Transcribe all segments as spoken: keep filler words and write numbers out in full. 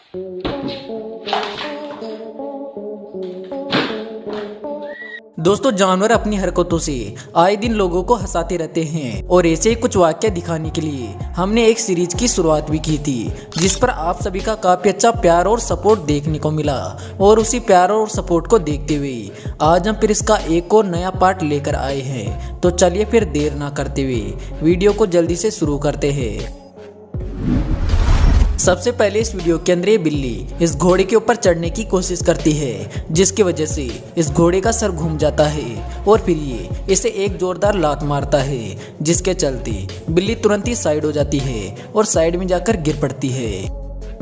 दोस्तों, जानवर अपनी हरकतों से आए दिन लोगों को हंसाते रहते हैं और ऐसे ही कुछ वाकया दिखाने के लिए हमने एक सीरीज की शुरुआत भी की थी, जिस पर आप सभी का काफी अच्छा प्यार और सपोर्ट देखने को मिला। और उसी प्यार और सपोर्ट को देखते हुए आज हम फिर इसका एक और नया पार्ट लेकर आए हैं। तो चलिए फिर देर ना करते हुए वीडियो को जल्दी से शुरू करते हैं। सबसे पहले इस वीडियो के अंदर ये बिल्ली इस घोड़े के ऊपर चढ़ने की कोशिश करती है, जिसकी वजह से इस घोड़े का सर घूम जाता है और फिर ये इसे एक जोरदार लात मारता है, जिसके चलते बिल्ली तुरंत ही साइड हो जाती है और साइड में जाकर गिर पड़ती है।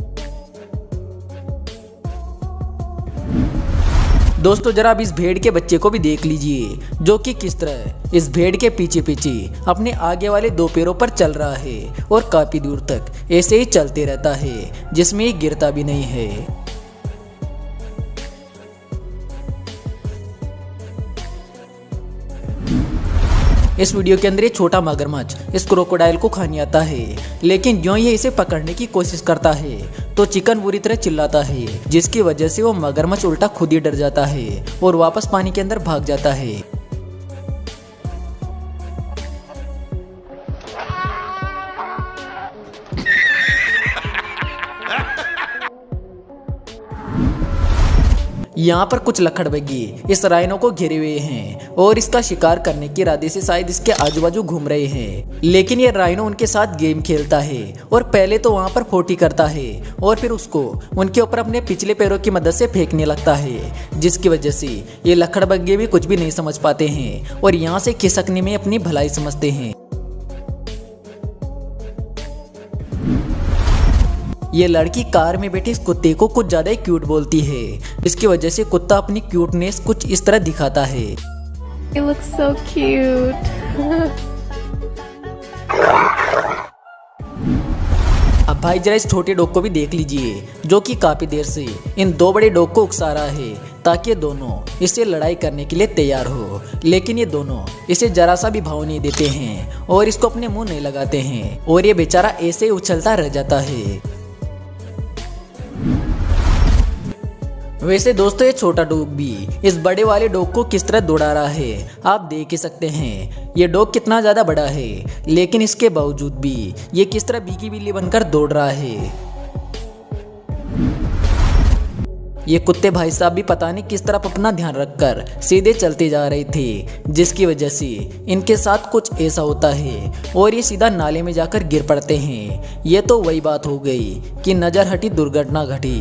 दोस्तों, जरा अब इस भेड़ के बच्चे को भी देख लीजिए, जो कि किस तरह इस भेड़ के पीछे पीछे अपने आगे वाले दो पैरों पर चल रहा है और काफी दूर तक ऐसे ही चलते रहता है, जिसमें ये गिरता भी नहीं है। इस वीडियो के अंदर ये छोटा मगरमच्छ इस क्रोकोडाइल को खाने आता है, लेकिन जो ये इसे पकड़ने की कोशिश करता है तो चिकन बुरी तरह चिल्लाता है, जिसकी वजह से वो मगरमच्छ उल्टा खुद ही डर जाता है और वापस पानी के अंदर भाग जाता है। यहाँ पर कुछ लकड़बग्घे इस राइनो को घेरे हुए हैं और इसका शिकार करने के इरादे से शायद इसके आजू बाजू घूम रहे हैं, लेकिन ये राइनो उनके साथ गेम खेलता है और पहले तो वहाँ पर फोटी करता है और फिर उसको उनके ऊपर अपने पिछले पैरों की मदद से फेंकने लगता है, जिसकी वजह से ये लकड़बग्घे भी कुछ भी नहीं समझ पाते हैं और यहाँ से खिसकने में अपनी भलाई समझते हैं। ये लड़की कार में बैठे इस कुत्ते को कुछ ज्यादा ही क्यूट बोलती है, इसकी वजह से कुत्ता अपनी क्यूटनेस कुछ इस तरह दिखाता है। You look so cute. अब भाई जरा इस छोटे डॉग को भी देख लीजिए, जो कि काफी देर से इन दो बड़े डॉग को उकसा रहा है ताकि दोनों इससे लड़ाई करने के लिए तैयार हो, लेकिन ये दोनों इसे जरा सा भी भाव नहीं देते हैं और इसको अपने मुंह नहीं लगाते हैं और ये बेचारा ऐसे ही उछलता रह जाता है। वैसे दोस्तों, ये छोटा डॉग भी इस बड़े वाले डॉग को किस तरह दौड़ा रहा है आप देख ही सकते हैं। ये डॉग कितना ज्यादा बड़ा है, लेकिन इसके बावजूद भी ये किस तरह बीकी बिल्ली बनकर दौड़ रहा है। ये कुत्ते भाई साहब भी पता नहीं किस तरफ अपना ध्यान रखकर सीधे चलते जा रहे थे, जिसकी वजह से इनके साथ कुछ ऐसा होता है और ये सीधा नाले में जाकर गिर पड़ते हैं। ये तो वही बात हो गई कि नजर हटी दुर्घटना घटी।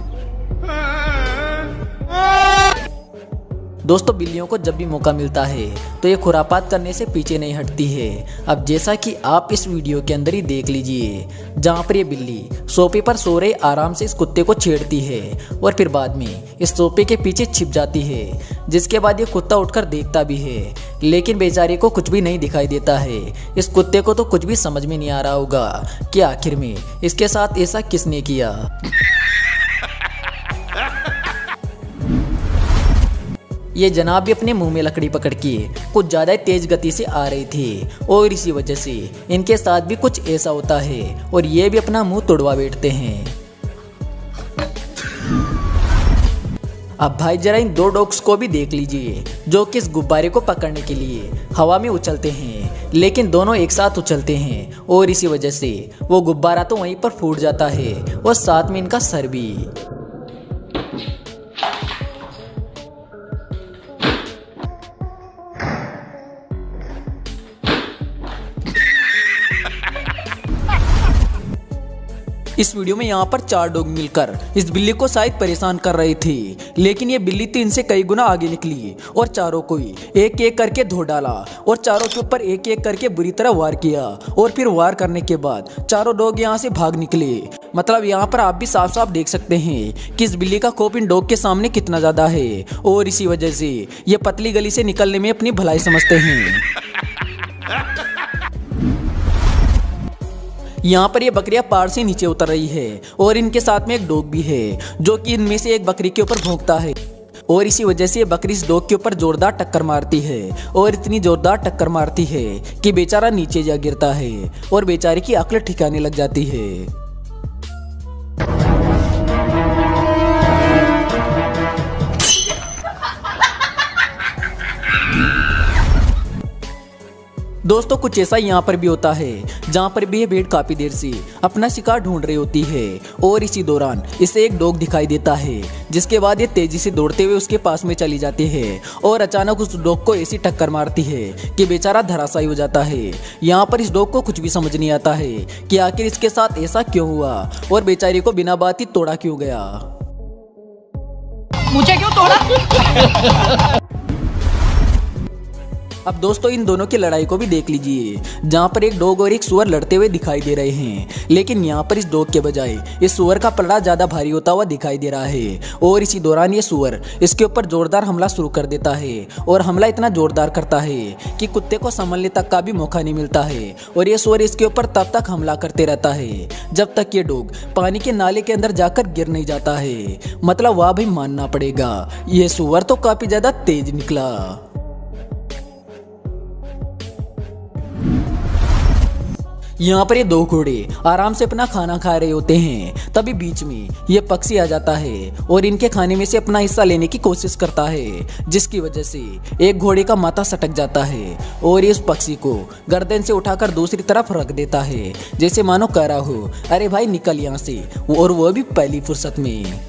दोस्तों, बिल्लियों को जब भी मौका मिलता है तो ये खुरापात करने से पीछे नहीं हटती है। अब जैसा कि आप इस वीडियो के अंदर ही देख लीजिए, जहाँ पर ये बिल्ली सोफे पर सो रहे आराम से इस कुत्ते को छेड़ती है और फिर बाद में इस सोफे के पीछे छिप जाती है, जिसके बाद ये कुत्ता उठकर देखता भी है, लेकिन बेचारे को कुछ भी नहीं दिखाई देता है। इस कुत्ते को तो कुछ भी समझ में नहीं आ रहा होगा कि आखिर में इसके साथ ऐसा किसने किया। ये जनाब भी अपने मुंह में लकड़ी पकड़ के कुछ ज्यादा तेज गति से आ रही थी और इसी वजह से इनके साथ भी कुछ ऐसा होता है और ये भी अपना मुंह तोड़वा बैठते हैं। अब भाई जरा इन दो डॉग्स को भी देख लीजिए, जो कि इस गुब्बारे को पकड़ने के लिए हवा में उछलते हैं, लेकिन दोनों एक साथ उछलते हैं और इसी वजह से वो गुब्बारा तो वहीं पर फूट जाता है और साथ में इनका सर भी। इस वीडियो में यहाँ पर चार डॉग मिलकर इस बिल्ली को शायद परेशान कर रहे थे, लेकिन ये बिल्ली तो इनसे कई गुना आगे निकली और चारों को ही एक एक करके धो डाला और चारों के ऊपर एक एक करके बुरी तरह वार किया और फिर वार करने के बाद चारों डॉग यहाँ से भाग निकले। मतलब यहाँ पर आप भी साफ साफ देख सकते हैं कि इस बिल्ली का खौफ इन डॉग के सामने कितना ज्यादा है और इसी वजह से ये पतली गली से निकलने में अपनी भलाई समझते हैं। यहाँ पर ये बकरियां पहाड़ से नीचे उतर रही है और इनके साथ में एक डॉग भी है, जो कि इनमें से एक बकरी के ऊपर भौंकता है और इसी वजह से ये बकरी इस डॉग के ऊपर जोरदार टक्कर मारती है और इतनी जोरदार टक्कर मारती है कि बेचारा नीचे जा गिरता है और बेचारे की अक्ल ठिकाने लग जाती है। दोस्तों कुछ ऐसा यहाँ पर भी होता है जहाँ पर भी ये भेड़ काफी देर से अपना शिकार ढूंढ रही होती है और इसी दौरान इसे एक डॉग दिखाई देता है, जिसके बाद ये तेजी से दौड़ते हुए उसके पास में चली जाती है और अचानक उस डॉग को ऐसी टक्कर मारती है कि बेचारा धराशायी हो जाता है। यहाँ पर इस डॉग को कुछ भी समझ नहीं आता है कि आखिर इसके साथ ऐसा क्यों हुआ और बेचारी को बिना बात ही तोड़ा क्यों गया। मुझे क्यों तोड़ा? अब दोस्तों इन दोनों की लड़ाई को भी देख लीजिए, जहाँ पर एक डॉग और एक सुअर लड़ते हुए दिखाई दे रहे हैं, लेकिन यहाँ पर इस डॉग के बजाय इस सुअर का पलड़ा ज्यादा भारी होता हुआ दिखाई दे रहा है और इसी दौरान ये सुअर इसके ऊपर जोरदार हमला शुरू कर देता है और हमला इतना जोरदार करता है कि कुत्ते को संभलने तक का भी मौका नहीं मिलता है और ये सुअर इसके ऊपर तब तक हमला करते रहता है जब तक ये डॉग पानी के नाले के अंदर जाकर गिर नहीं जाता है। मतलब वह भी मानना पड़ेगा, ये सुअर तो काफी ज्यादा तेज निकला। यहाँ पर ये दो घोड़े आराम से अपना खाना खा रहे होते हैं, तभी बीच में ये पक्षी आ जाता है और इनके खाने में से अपना हिस्सा लेने की कोशिश करता है, जिसकी वजह से एक घोड़े का माथा सटक जाता है और ये उस पक्षी को गर्दन से उठाकर दूसरी तरफ रख देता है, जैसे मानो कह रहा हो अरे भाई निकल यहाँ से, और वो भी पहली फुर्सत में।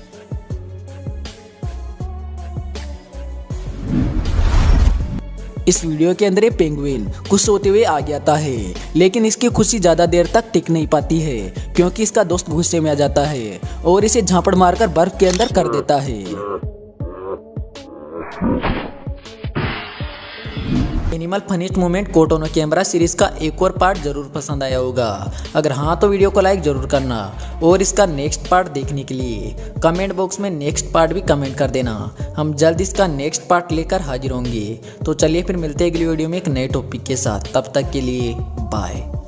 इस वीडियो के अंदर ये पेंगुइन खुश होते हुए आ जाता है, लेकिन इसकी खुशी ज्यादा देर तक टिक नहीं पाती है क्योंकि इसका दोस्त गुस्से में आ जाता है और इसे झापड़ मारकर बर्फ के अंदर कर देता है। Animal funniest moment caught on camera series का एक और पार्ट जरूर पसंद आया होगा। अगर हाँ तो वीडियो को लाइक जरूर करना और इसका नेक्स्ट पार्ट देखने के लिए कमेंट बॉक्स में नेक्स्ट पार्ट भी कमेंट कर देना। हम जल्द इसका नेक्स्ट पार्ट लेकर हाजिर होंगे। तो चलिए फिर मिलते हैं अगली वीडियो में एक नए टॉपिक के साथ। तब तक के लिए बाय।